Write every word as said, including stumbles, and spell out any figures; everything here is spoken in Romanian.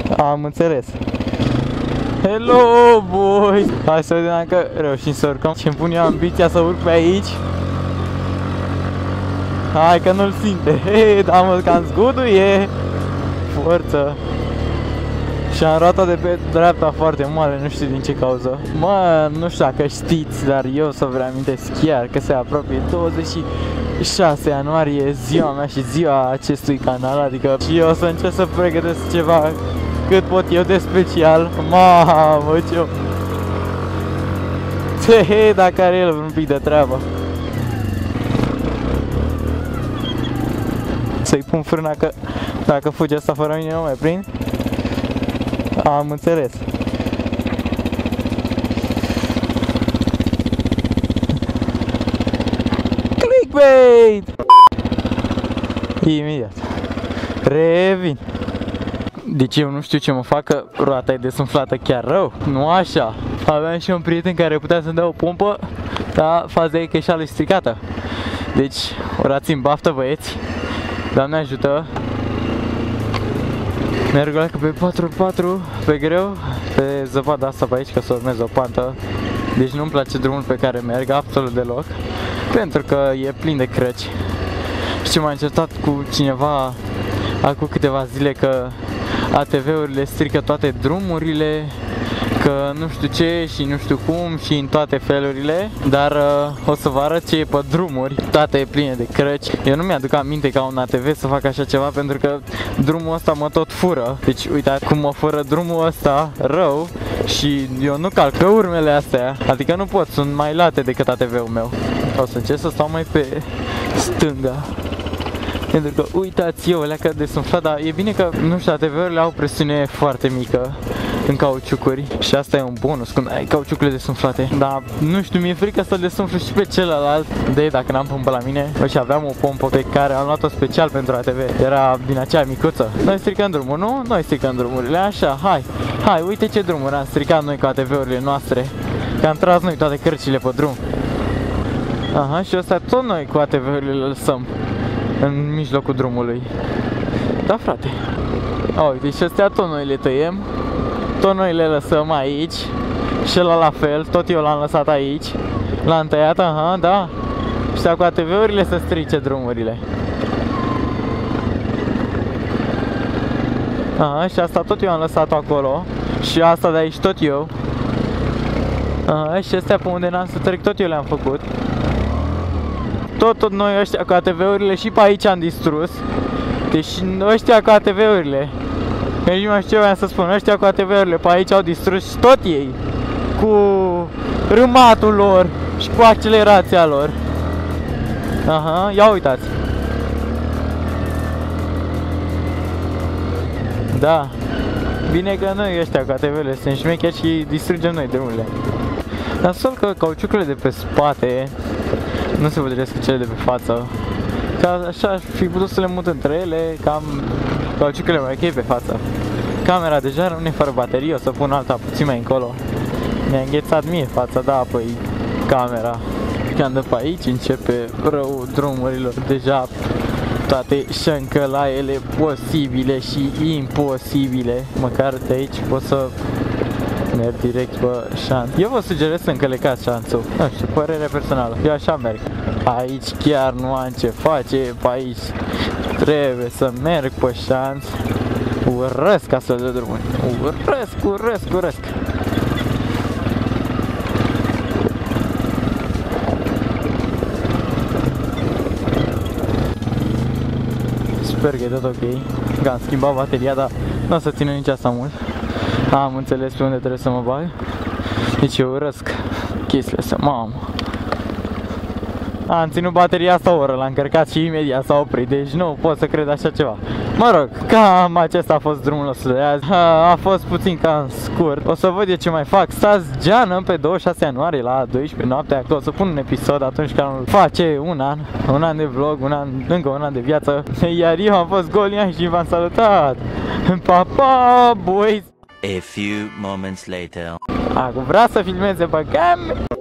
Am înțeles. Hello, boys! Hai să vedem dacă reușim să urcăm. Și-mi pun eu ambiția să urc pe aici. Hai că nu-l simte. Hei, da mă, cam zguduie. Forță. Și am roata de pe dreapta foarte mare, nu știu din ce cauză. Mă, nu știu dacă știți, dar eu să vă reamintesc chiar că se apropie douăzeci și șase ianuarie, ziua mea și ziua acestui canal. Adică și eu o să încerc să pregătesc ceva cât pot eu de special. Mamă, ce-o... He, dacă are el un pic de treabă. Să-i pun frâna că dacă fuge asta fără mine nu mai prind. Am înțeles. Clickbait! Imediat. Revin. Deci eu nu știu ce mă fac, că roata e desumflată chiar rău. Nu așa. Aveam și un prieten care putea să-mi dea o pompă, dar faza e că e șală stricată. Deci, orați în baftă, băieți. Doamne ajută. Merg la pe patru patru, pe greu, pe zăpada asta pe aici, că să urmez o pantă. Deci nu-mi place drumul pe care merg absolut deloc, pentru că e plin de crăci. Și m-am certat cu cineva acum câteva zile că A T V-urile strică toate drumurile, că nu știu ce și nu știu cum și în toate felurile. Dar uh, o să vă arăt ce e pe drumuri, toate e pline de crăci. Eu nu mi-aduc aminte ca un A T V să fac așa ceva, pentru că drumul ăsta mă tot fură. Deci uitați cum mă fură drumul ăsta rău. Și eu nu calc pe urmele astea, adică nu pot, sunt mai late decât A T V-ul meu. O să încerc să stau mai pe stânga, pentru că uitați, eu leacă de sumflat, dar e bine că, nu știu, A T V-urile au presiune foarte mică în cauciucuri și asta e un bonus când ai cauciucurile desumflate. Dar nu știu, mi-e frică să le sumflu și pe celălalt, de dacă n-am pompă la mine. Și aveam o pompă pe care am luat-o special pentru A T V, era din aceea micuță. Noi stricăm drumul, nu? Noi stricăm drumurile, așa, hai, hai, uite ce drumuri am stricat noi cu A T V-urile noastre, că am tras noi toate cărcile pe drum. Aha, și ăsta tot noi cu A T V-urile le lăsăm în mijlocul drumului. Da, frate. A, uite, și astea tot noi le tăiem, tot noi le lăsăm aici. Și ăla la fel, tot eu l-am lăsat aici. L-am tăiat, aha, da. Și cu A T V-urile să strice drumurile. Aha, și asta tot eu am lăsat acolo. Și asta de aici tot eu. Aha, și astea pe unde n-am să trec tot eu le-am făcut. Tot, tot noi ăștia cu A T V-urile și pe aici am distrus. Deci ăștia cu A T V-urile, deci nu mai știu ce voiam să spun, ăștia cu A T V-urile pe aici au distrus și tot ei, cu râmatul lor și cu accelerația lor. Aha, ia uitați. Da, bine că noi ăștia cu A T V-urile sunt șmecheri și distrugem noi drumurile. Dar sol că cauciucurile de pe spate nu se potrivesc cu cele de pe față. Ca așa aș fi putut să le mut între ele, cam cauciucurile mai ok pe față. Camera deja rămâne fără baterie, o să pun alta puțin mai încolo. Mi-a înghețat mie fața, da, păi camera. Când de pe aici începe rău drumurilor, deja toate șancălaiele posibile și imposibile. Măcar de aici pot să merg direct pe șanț. Eu vă sugerez să încălecați șanțul. Nu știu, părere personală. Eu așa merg. Aici chiar nu am ce face, pe aici trebuie să merg pe șanț. Urăsc astfel de drumuri. Urăsc, urăsc, urăsc. Sper că e tot ok. Că am schimbat bateria, dar nu o să țină nici asta mult. Am înțeles pe unde trebuie să mă bag. Deci eu urăsc chestiile astea, mamă. Am ținut bateria asta o oră, l-am încărcat și imediat s-a oprit, deci nu pot să cred așa ceva. Mă rog, cam acesta a fost drumul nostru de azi. A, a fost puțin cam scurt. O să văd eu ce mai fac. Stați geană pe douăzeci și șase ianuarie la douăsprezece noaptea. O să pun un episod atunci când face un an. Un an de vlog, un an, încă un an de viață. Iar eu am fost Golian și v-am salutat. Pa, pa, boys! A few moments later. Acum vrea să filmeze pe cam.